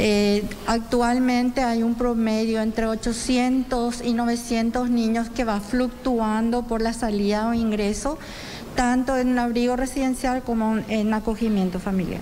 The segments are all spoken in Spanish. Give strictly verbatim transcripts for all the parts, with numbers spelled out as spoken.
Eh, actualmente hay un promedio entre ochocientos y novecientos niños que va fluctuando por la salida o ingreso, tanto en un abrigo residencial como en acogimiento familiar.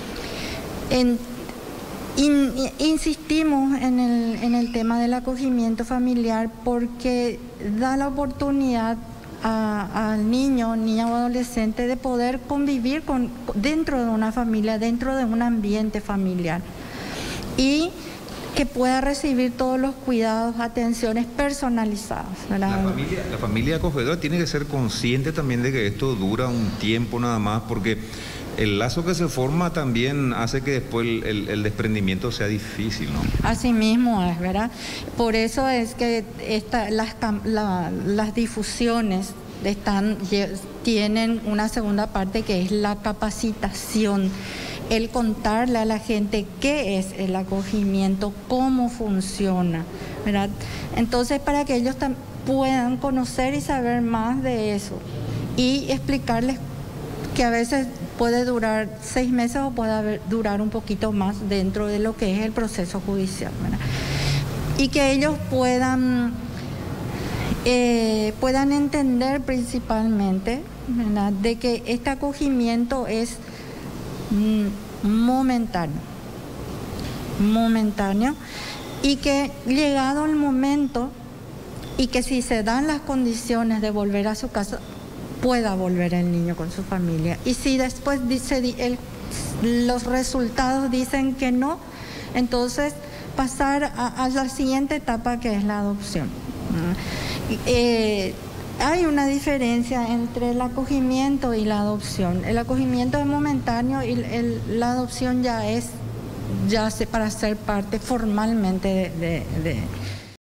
En, in, insistimos en el, en el tema del acogimiento familiar porque da la oportunidad a, al niño, niña o adolescente de poder convivir con, dentro de una familia, dentro de un ambiente familiar, y que pueda recibir todos los cuidados, atenciones personalizadas, ¿verdad? La familia, la familia acogedora tiene que ser consciente también de que esto dura un tiempo nada más, porque el lazo que se forma también hace que después el, el, el desprendimiento sea difícil, ¿no? Así mismo es, ¿verdad? Por eso es que esta, las, la, las difusiones están, tienen una segunda parte que es la capacitación, el contarle a la gente qué es el acogimiento, cómo funciona, ¿verdad? Entonces, para que ellos puedan conocer y saber más de eso y explicarles que a veces puede durar seis meses o puede haber, durar un poquito más dentro de lo que es el proceso judicial, ¿verdad? Y que ellos puedan, eh, puedan entender principalmente, ¿verdad?, de que este acogimiento es momentáneo, momentáneo, y que llegado el momento y que si se dan las condiciones de volver a su casa, pueda volver el niño con su familia. Y si después dice el, los resultados dicen que no, entonces pasar a, a la siguiente etapa, que es la adopción. Eh, Hay una diferencia entre el acogimiento y la adopción. El acogimiento es momentáneo y el, la adopción ya es ya para ser parte formalmente de, de, de